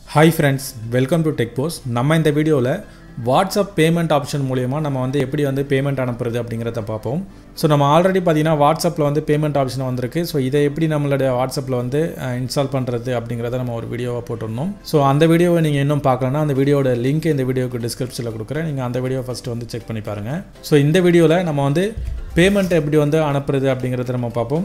Hi friends, welcome to TechPost. நம்ம இந்த வீடியோல வாட்ஸ்அப் பேமெண்ட் ஆப்ஷன் மூலமா நம்ம வந்து எப்படி வந்து பேமெண்ட் அனுப்புறது அப்படிங்கறத பாப்போம். சோ நம்ம ஆல்ரெடி பாத்தீனா வாட்ஸ்அப்ல வந்து பேமெண்ட் ஆப்ஷன் வந்திருக்கு. சோ இதை எப்படி நம்மளுடைய வாட்ஸ்அப்ல வந்து இன்ஸ்டால் பண்றது அப்படிங்கறத நம்ம ஒரு வீடியோவா போட்டுறோம். சோ அந்த வீடியோவை நீங்க இன்னும் பார்க்கலனா அந்த வீடியோட லிங்க் இந்த வீடியோக்கு டிஸ்கிரிப்ஷன்ல கொடுக்கிறேன். நீங்க அந்த வீடியோ ஃபர்ஸ்ட் வந்து செக் பண்ணி பாருங்க. சோ இந்த வீடியோல நம்ம வந்து பேமெண்ட் எப்படி வந்து அனுப்புறது அப்படிங்கறத நம்ம பாப்போம்.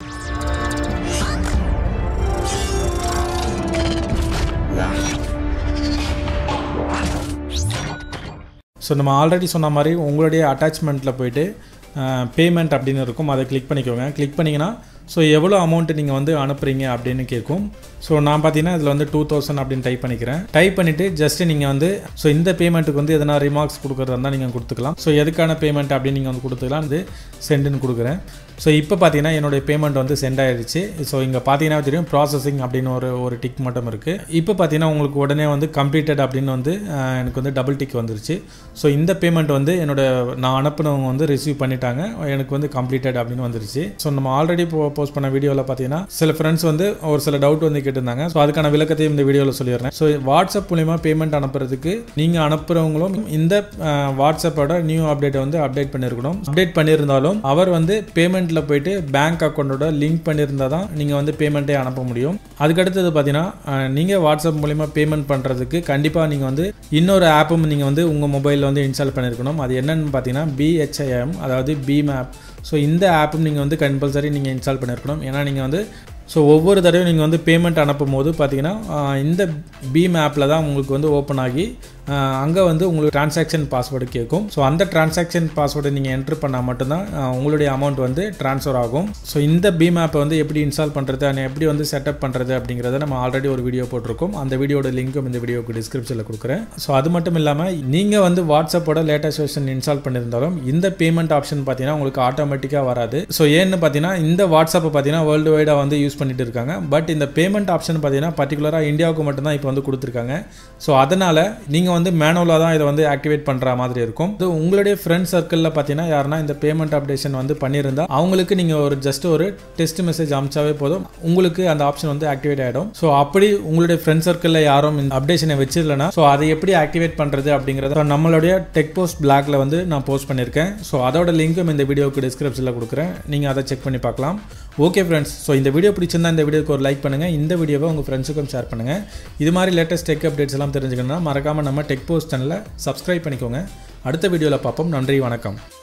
ஸோ நம்ம ஆல்ரெடி சொன்ன மாதிரி உங்களுடைய அட்டாச்மெண்ட்டில் போய்ட்டு பேமெண்ட் அப்படின்னு இருக்கும், அதை கிளிக் பண்ணிக்கோங்க. கிளிக் பண்ணிங்கன்னா ஸோ எவ்வளோ அமௌண்ட்டு நீங்கள் வந்து அனுப்புகிறீங்க அப்படின்னு கேட்கும். ஸோ நான் பார்த்தீங்கன்னா இதில் வந்து 2000 அப்படின்னு டைப் பண்ணிக்கிறேன். டைப் பண்ணிவிட்டு ஜஸ்ட்டு நீங்கள் வந்து ஸோ இந்த பேமெண்ட்டுக்கு வந்து எதனா ரிமார்க்ஸ் கொடுக்குறதா இருந்தால் நீங்கள் கொடுத்துக்கலாம். ஸோ எதுக்கான பேமெண்ட் அப்படின்னு நீங்கள் வந்து கொடுத்துக்கலாம். இது சென்டுன்னு கொடுக்குறேன். ஸோ இப்போ பார்த்தீங்கன்னா என்னுடைய பேமெண்ட் வந்து சென்ட் ஆகிடுச்சு. ஸோ இங்கே பார்த்தீங்கன்னா தெரியும் ப்ராசஸிங் அப்படின்னு ஒரு டிக் மட்டும் இருக்குது. இப்போ பார்த்தீங்கன்னா உங்களுக்கு உடனே வந்து கம்ப்ளீட்டட் அப்படின்னு வந்து எனக்கு வந்து டபுள் டிக் வந்துருச்சு. ஸோ இந்த பேமெண்ட் வந்து நான் அனுப்பினவங்க வந்து ரிசீவ் பண்ணிட்டாங்க, எனக்கு வந்து கம்ப்ளீட்டட் அப்படின்னு வந்துருச்சு. ஸோ நம்ம ஆல்ரெடி போஸ்ட் பண்ண வீடியோவில் பார்த்தீங்கன்னா சில ஃப்ரெண்ட்ஸ் வந்து ஒரு சில டவுட் வந்து கேட்டிருந்தாங்க. ஸோ அதுக்கான விளக்கத்தையும் இந்த வீடியோவில் சொல்லிடுறேன். ஸோ வாட்ஸ்அப் மூலிமா பேமெண்ட் அனுப்புறதுக்கு நீங்கள் அனுப்புகிறவங்களும் இந்த வாட்ஸ்அப்போட நியூ அப்டேட்டை வந்து அப்டேட் பண்ணியிருக்கணும். அப்டேட் பண்ணியிருந்தாலும் அவர் வந்து பேமெண்ட்டில் போயிட்டு பேங்க் அக்கௌண்ட்டோட லிங்க் பண்ணியிருந்தால் தான் நீங்கள் வந்து பேமெண்ட்டே அனுப்ப முடியும். அதுக்கடுத்தது பார்த்தீங்கன்னா நீங்கள் வாட்ஸ்அப் மூலிமா பேமெண்ட் பண்ணுறதுக்கு கண்டிப்பாக நீங்கள் வந்து இன்னொரு ஆப்பும் நீங்கள் வந்து உங்கள் மொபைலில் வந்து இன்ஸ்டால் பண்ணியிருக்கணும். அது என்னென்னு பார்த்தீங்கன்னா BHIM, அதாவது BMAP. ஸோ இந்த ஆப்பும் நீங்கள் வந்து கம்பல்சரி நீங்கள் இன்ஸ்டால் பண்ணியிருக்கணும். ஏன்னா நீங்கள் வந்து ஸோ ஒவ்வொரு தடவையும் நீங்கள் வந்து பேமெண்ட் அனுப்பும் போது பார்த்தீங்கன்னா இந்த BMAPல தான் உங்களுக்கு வந்து ஓப்பன் ஆகி அங்கே வந்து உங்களுக்கு டிரான்சாக்ஷன் பாஸ்வேர்டு கேட்கும். ஸோ அந்த டிரான்சாக்ஷன் பாஸ்வேர்டை நீங்கள் என்ட்ரு பண்ணால் மட்டும்தான் உங்களுடைய அமௌண்ட் வந்து ட்ரான்ஸ்ஃபர் ஆகும். ஸோ இந்த BMAPை வந்து எப்படி இன்ஸ்டால் பண்ணுறது, எப்படி வந்து செட்டப் பண்ணுறது அப்படிங்கிறத நம்ம ஆல்ரெடி ஒரு வீடியோ போட்டிருக்கோம். அந்த வீடியோட லிங்க்கும் இந்த வீடியோக்கு டிஸ்கிரிப்ஷனில் கொடுக்குறேன். ஸோ அது மட்டும் இல்லாமல் நீங்கள் வந்து வாட்ஸ்அப்போட லேட்டஸ்ட் வெர்ஷன் இன்ஸ்டால் பண்ணியிருந்தாலும் இந்த பேமெண்ட் ஆப்ஷன் பார்த்தீங்கன்னா உங்களுக்கு ஆட்டோமேட்டிக்காக வராது. ஸோ ஏன்னு பார்த்தீங்கன்னா இந்த வாட்ஸ்அப்பை பார்த்தீங்கன்னா வேர்ல்டு வைடாக வந்து யூஸ் பண்ணிட்டு இருக்காங்க. பட் இந்த பேமெண்ட் ஆப்ஷன் பார்த்தீங்கன்னா பர்டிகுலராக இந்தியாவுக்கு மட்டும்தான் இப்போ வந்து கொடுத்துருக்காங்க. ஸோ அதனால் நீங்கள் வந்து மேனுவலாக தான் இதை வந்து ஆக்டிவேட் பண்ணுற மாதிரி இருக்கும். இது உங்களுடைய ஃப்ரெண்ட் சர்க்கிளில் பார்த்தீங்கன்னா யாருன்னா இந்த பேமெண்ட் அப்டேஷன் வந்து பண்ணியிருந்தால் அவங்களுக்கு நீங்கள் ஜஸ்ட் ஒரு டெஸ்ட் மெசேஜ் அனுப்பிச்சாவே போதும், உங்களுக்கு அந்த ஆப்ஷன் வந்து ஆக்டிவேட் ஆகிடும். ஸோ அப்படி உங்களுடைய ஃப்ரெண்ட் சர்க்கிளில் யாரும் இந்த அப்டேஷனை வச்சிடலன்னா ஸோ அதை எப்படி ஆக்டிவேட் பண்ணுறது அப்படிங்கிறத நம்மளுடைய டெக்போஸ்ட் பிளாக்ல வந்து நான் போஸ்ட் பண்ணியிருக்கேன். ஸோ அதோட லிங்க்கும் இந்த வீடியோக்கு டிஸ்கிரிப்ஷனில் கொடுக்குறேன், நீங்கள் அதை செக் பண்ணி பார்க்கலாம். ஓகே ஃப்ரெண்ட்ஸ், ஸோ இந்த வீடியோ பிடிச்சிருந்தா இந்த வீடியோக்கு ஒரு லைக் பண்ணுங்கள், இந்த வீடியோவை உங்கள் ஃப்ரெண்ட்ஸுக்கும் ஷேர் பண்ணுங்கள். இது மாதிரி லேட்டஸ்ட் டெக் அப்டேட்ஸ் எல்லாம் தெரிஞ்சுக்கணும்னா மறக்காமல் நம்ம டெக்போஸ்ட் சேனலை சப்ஸ்கிரைப் பண்ணிக்கோங்க. அடுத்த வீடியோவில் பார்ப்போம். நன்றி, வணக்கம்.